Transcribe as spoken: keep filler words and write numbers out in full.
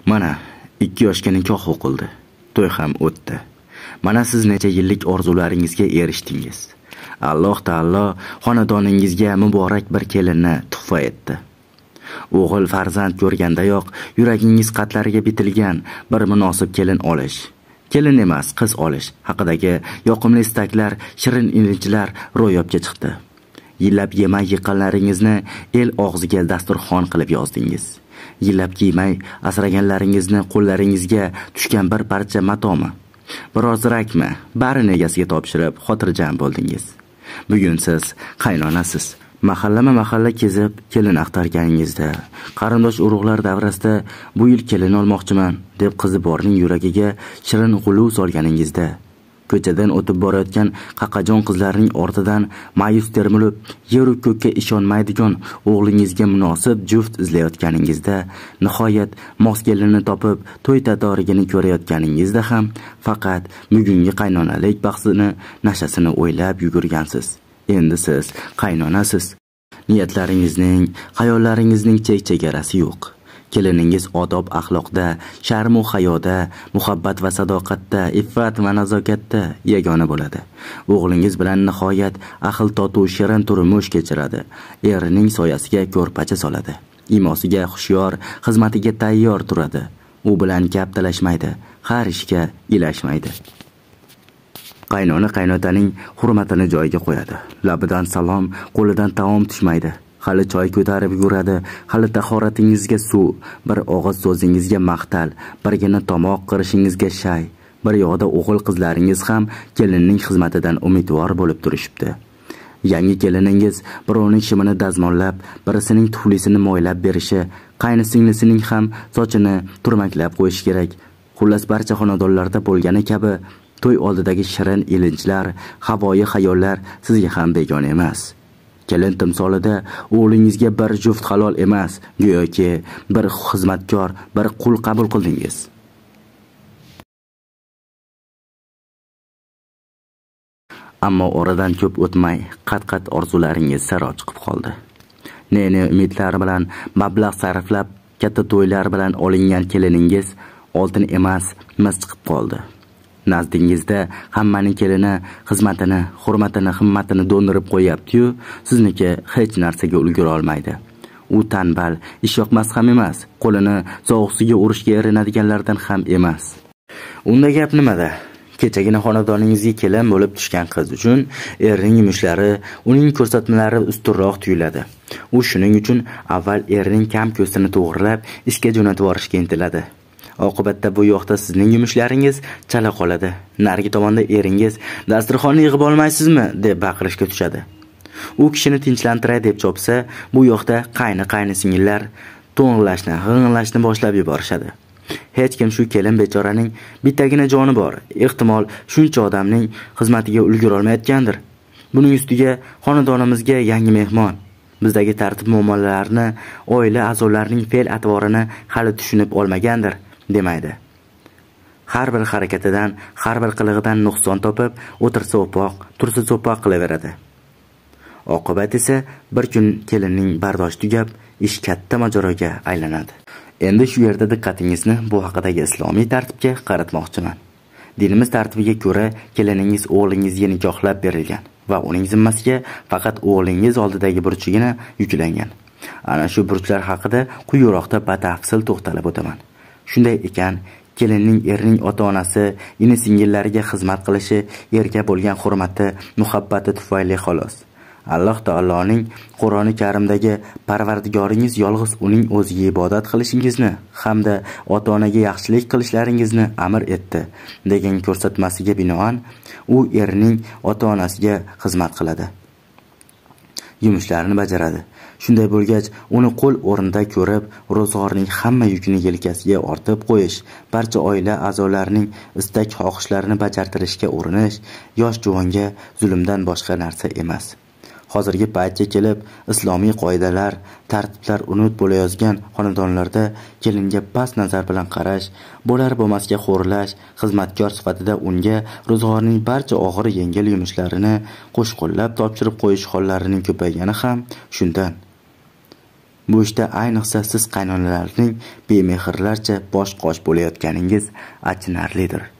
Mana ikki yoshga nikoh o'qildi. To'y ham o'tdi. Mana siz necha yillik orzularingizga erishdingiz. Alloh taolo xonadoningizga muborak bir kelinni tuhfa etdi. O'g'il farzand ko'rgandayoq yuragingiz qatlariga bitilgan bir munosib kelin olish, kelin emas, qiz olish haqidagi yoqimli istaklar, shirin ilinjlar ro'yobga chiqdi. Yillab yemay yiqqanlaringizni el og'ziga dasturxon qilib yozdingiz. Yillab kiymay asraganlaringizni qo'llaringizga tushgan bir parcha matomi, biroz rakmi, barini egasiga topshirib xotirjam bo'ldingiz. Bugun siz qaynonasiz. Mahallama mahalla kezib kelin axtarganingizda, qarindosh urug'lar davrasida bu yil kelin olmoqchiman deb qizi borning yuragiga shirin g'uluv solganingizda, ko'chadan o'tib borayotgan qaqajon qizlarning ortidan ma'yus termilib, yer u ko'kka ishonmaydigan o'g'lingizga munosib juft izlayotganingizda, nihoyat mos kelinni topib to'y tadorigini ko'rayotganingizda ham faqat bugungi qaynonalik bahsini, nashasini o'ylab yugurgansiz. Endi siz qaynonasiz. Niyatlaringizning, xayollaringizning chek-chegarasi yo'q. Keliningiz odob axloqda, sharm va hayoda, muhabbat va sadoqatda, iffat va nazokatda yagona bo'ladi. O'g'lingiz bilan nihoyat ahil totuv shirin turmush kechiradi. Erining soyasiga ko'rpacha soladi. Imosiga xushyor, xizmatiga tayyor turadi. U bilan gap talashmaydi, har ishga ilashmaydi. Qaynona qaynotaning hurmatini joyiga qo'yadi. Labidan salom, qo'lidan taom tushmaydi. Hali choy ko'tarib yuradi, hali tahoratingizga suv, bir og'iz so'zingizga maqtal, birgina tomoq qirishingizga shay. Bir yoqda o'g'il qizlaringiz ham kelinning xizmatidan umidvor bo'lib turishibdi. Yangi keliningiz birovning shimini dazmollab, birisining tuflisini moylab berishi, qaynisinglisining ham sochini turmaklab qo'yish kerak. Xullas barcha xonadonlarda bo'lgani kabi to'y oldidagi shirin ilinjlar, havoyi xayollar sizga ham begona emas. Kelin timsolida o'g'lingizga bir juft halol emas, go'yoki bir xizmatkor, bir qul qabul qildingiz. Ammo oradan ko'p o'tmay qat-qat orzularingiz saro chiqib qoldi. Ne-ne umidlar bilan mablag' sarflab katta to'ylar bilan olingan keliningiz oltin emas, mis chiqib qoldi. Nazdingizda hammaning kelini xizmatini, hurmatini, himmatini do'ndirib qo'yapti-yu, sizniki hech narsaga ulgura olmaydi. U tanbal, ish yoqmas ham emas, qo'lini sovuqsiga urishga erinadiganlardan ham emas. Unda gap nimada? Kechagina xonadoningizga kelin bo'lib tushgan qiz uchun erining yumushlari, uning ko'rsatmalari ustunroq tuyuladi. U shuning uchun avval erining kam ko'stini to'g'rilab, ishga jo'natib yuborishga intiladi. Oqibatda bu yoqda sizning yumushlaringiz chala qoladi. Narigi tomonda eringiz dasturxonni yig'ib olmaysizmi deb baqirishga tushadi. U kishini tinchlantiray deb chopsa, bu yoqda qayni-qayni singillar to'ng'illashni, g'ing'illashni boshlab yuborishadi. Hech kim shu kelin bechoraning bittagina joni bor. Ehtimol shuncha odamning xizmatiga ulgura olmayotgandir. Buning ustiga xonadonimizga yangi mehmon. Bizdagi tartib muammolarni, oila a'zolarining fe'l-atvorini hali tushunib olmagandir, demaydi. Har bir harakatidan, har bir qilig'idan nuqson topib, o'tirsa o'poq, tursa so'poq qilaveradi. Oqibat esa bir kun kelinning bardoshi tugab, ish katta mojaroga aylanadi. Endi shu yerda diqqatingizni bu haqidagi islomiy tartibga qaratmoqchiman. Dinimiz tartibiga ko'ra, keliningiz o'g'lingizga nikohlab berilgan va uning zimmasiga faqat o'g'lingiz oldidagi burchigina yuklangan. Ana shu burchlar haqida quyiroqda batafsil to'xtalib o'taman. Shunday ekan, kelinning erining ota-onasi, ini-singillariga xizmat qilishi, erga bo'lgan hurmati, muhabbati tufayli xolos. Alloh taoloning Qur'oni Karimdagi Parvardigoringiz yolg'iz uning o'ziga ibodat qilishingizni hamda ota-onaga yaxshilik qilishlaringizni amr etdi degan ko'rsatmasiga binoan u erining ota-onasiga xizmat qiladi. Yumushlarini bajaradi. Shunday bo'lgach, uni qo'l o'rnida ko'rib, ro'zg'orning hamma yukini yelkasiga ortib qo'yish, barcha oila a'zolarining istak xohishlarini bajartirishga urinish yosh juvonga zulmdan boshqa narsa emas. Hozirgi paytga kelib, islomiy qoidalar, tartiblar unut bo'layozgan xonadonlarda kelinga past nazar bilan qarash, bo'lar bo'lmasga xo'rlash, xizmatkor sifatida unga ro'zg'orning barcha og'ir yengil yumushlarini qo'shqo'llab topshirib qo'yish hollarining ko'paygani ham shundan. Bu ishda ayniqsa siz qaynonalarning bemehrlarcha bosh-qosh bo'layotganingiz achinarlidir.